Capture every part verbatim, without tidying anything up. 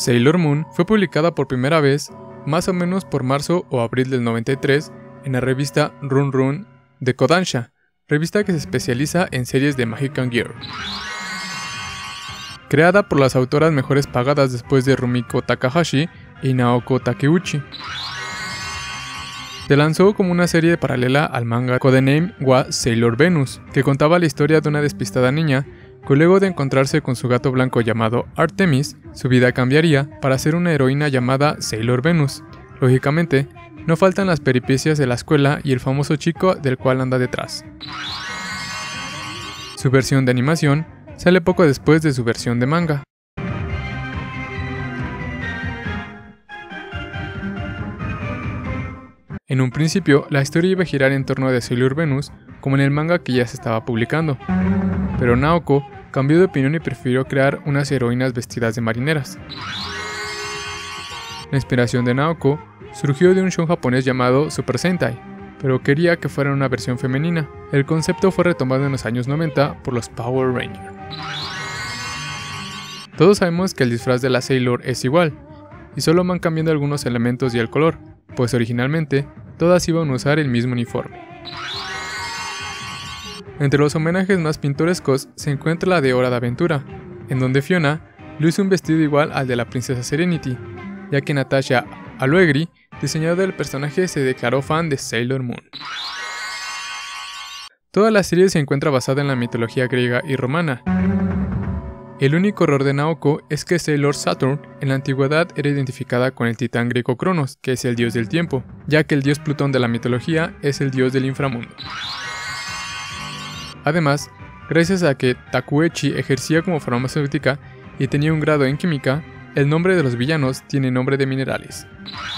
Sailor Moon fue publicada por primera vez más o menos por marzo o abril del noventa y tres en la revista Run Run de Kodansha, revista que se especializa en series de Magical Girl. Creada por las autoras mejores pagadas después de Rumiko Takahashi y Naoko Takeuchi. Se lanzó como una serie paralela al manga Codename wa Sailor Venus, que contaba la historia de una despistada niña que luego de encontrarse con su gato blanco llamado Artemis, su vida cambiaría para ser una heroína llamada Sailor Venus. Lógicamente, no faltan las peripecias de la escuela y el famoso chico del cual anda detrás. Su versión de animación sale poco después de su versión de manga. En un principio, la historia iba a girar en torno de Sailor Venus, como en el manga que ya se estaba publicando, pero Naoko cambió de opinión y prefirió crear unas heroínas vestidas de marineras. La inspiración de Naoko surgió de un show japonés llamado Super Sentai, pero quería que fuera una versión femenina. El concepto fue retomado en los años noventa por los Power Rangers. Todos sabemos que el disfraz de la Sailor es igual, y solo van cambiando algunos elementos y el color, pues originalmente todas iban a usar el mismo uniforme. Entre los homenajes más pintorescos se encuentra la de Hora de Aventura, en donde Fiona luce un vestido igual al de la princesa Serenity, ya que Natasha Allegri, diseñadora del personaje, se declaró fan de Sailor Moon. Toda la serie se encuentra basada en la mitología griega y romana. El único error de Naoko es que Sailor Saturn en la antigüedad era identificada con el titán griego Cronos, que es el dios del tiempo, ya que el dios Plutón de la mitología es el dios del inframundo. Además, gracias a que Takuechi ejercía como farmacéutica y tenía un grado en química, el nombre de los villanos tiene nombre de minerales.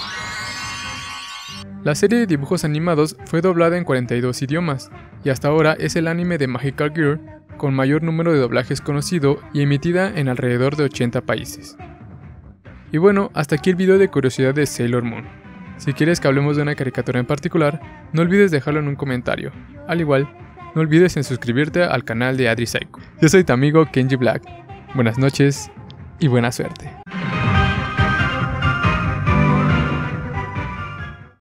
La serie de dibujos animados fue doblada en cuarenta y dos idiomas, y hasta ahora es el anime de Magical Girl con mayor número de doblajes conocido y emitida en alrededor de ochenta países. Y bueno, hasta aquí el video de curiosidad de Sailor Moon. Si quieres que hablemos de una caricatura en particular, no olvides dejarlo en un comentario. Al igual, no olvides en suscribirte al canal de Adri Psycho. Yo soy tu amigo Kenji Black. Buenas noches y buena suerte.